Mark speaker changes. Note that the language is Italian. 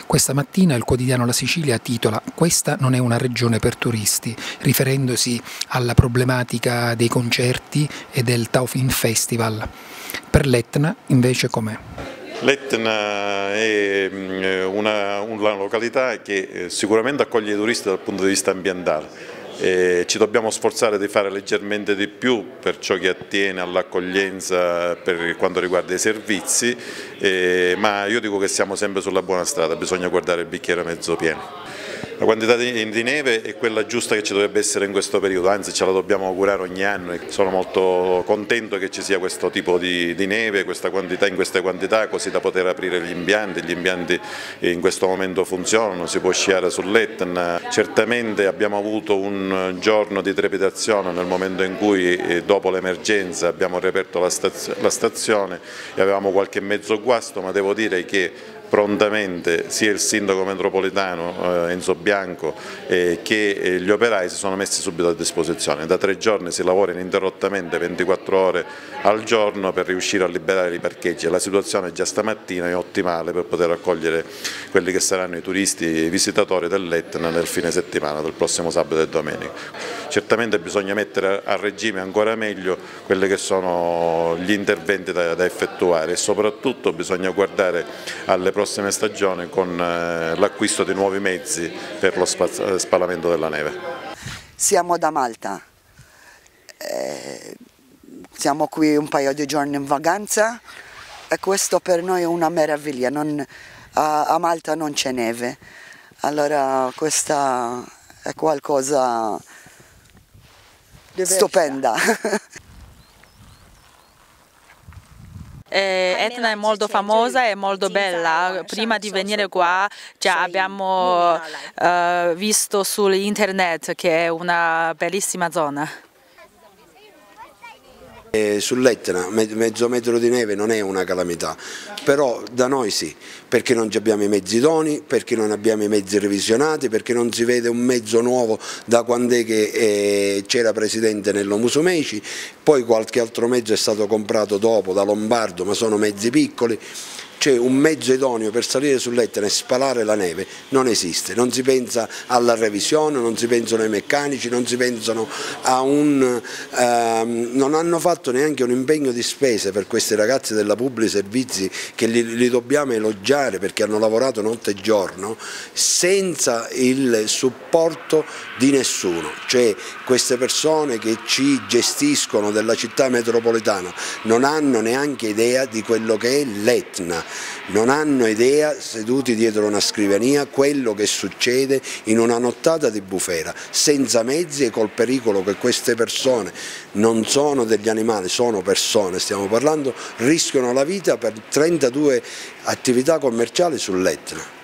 Speaker 1: Questa mattina il quotidiano La Sicilia titola «Questa non è una regione per turisti», riferendosi alla problematica dei concerti e del Taufin Festival. Per l'Etna invece com'è?
Speaker 2: L'Etna è una località che sicuramente accoglie i turisti dal punto di vista ambientale. Ci dobbiamo sforzare di fare leggermente di più per ciò che attiene all'accoglienza per quanto riguarda i servizi, ma io dico che siamo sempre sulla buona strada, bisogna guardare il bicchiere mezzo pieno. La quantità di neve è quella giusta che ci dovrebbe essere in questo periodo, anzi ce la dobbiamo augurare ogni anno e sono molto contento che ci sia questo tipo di neve, in queste quantità, così da poter aprire gli impianti in questo momento funzionano, si può sciare sull'Etna. Certamente abbiamo avuto un giorno di trepidazione nel momento in cui dopo l'emergenza abbiamo riaperto la stazione e avevamo qualche mezzo guasto, ma devo dire che prontamente sia il sindaco metropolitano Enzo Bianco che gli operai si sono messi subito a disposizione. Da 3 giorni si lavora ininterrottamente 24 ore al giorno per riuscire a liberare i parcheggi. La situazione già stamattina è ottimale per poter accogliere quelli che saranno i turisti e i visitatori dell'Etna nel fine settimana del prossimo sabato e domenica. Certamente bisogna mettere a regime ancora meglio quelli che sono gli interventi da effettuare e soprattutto bisogna guardare alle prossime stagioni con l'acquisto di nuovi mezzi per lo spalamento della neve.
Speaker 3: Siamo da Malta, siamo qui un paio di giorni in vacanza e questo per noi è una meraviglia, a Malta non c'è neve, allora questa è qualcosa stupenda.
Speaker 4: Etna è molto famosa e molto bella, prima di venire qua già abbiamo visto su internet che è una bellissima zona.
Speaker 5: Sull'Etna mezzo metro di neve non è una calamità, però da noi sì, perché non abbiamo i mezzi idonei, perché non abbiamo i mezzi revisionati, perché non si vede un mezzo nuovo da quando è che c'era presidente Nello Musumeci, poi qualche altro mezzo è stato comprato dopo da Lombardo, ma sono mezzi piccoli. C'è un mezzo idoneo per salire sull'Etna e spalare la neve, non esiste, non si pensa alla revisione, non si pensano ai meccanici, non si pensano a non hanno fatto neanche un impegno di spese per questi ragazzi della Pubblici Servizi che li dobbiamo elogiare perché hanno lavorato notte e giorno senza il supporto di nessuno, cioè queste persone che ci gestiscono della città metropolitana non hanno neanche idea di quello che è l'Etna. Non hanno idea, seduti dietro una scrivania, quello che succede in una nottata di bufera, senza mezzi e col pericolo che queste persone non sono degli animali, sono persone, stiamo parlando, rischiano la vita per 32 attività commerciali sull'Etna.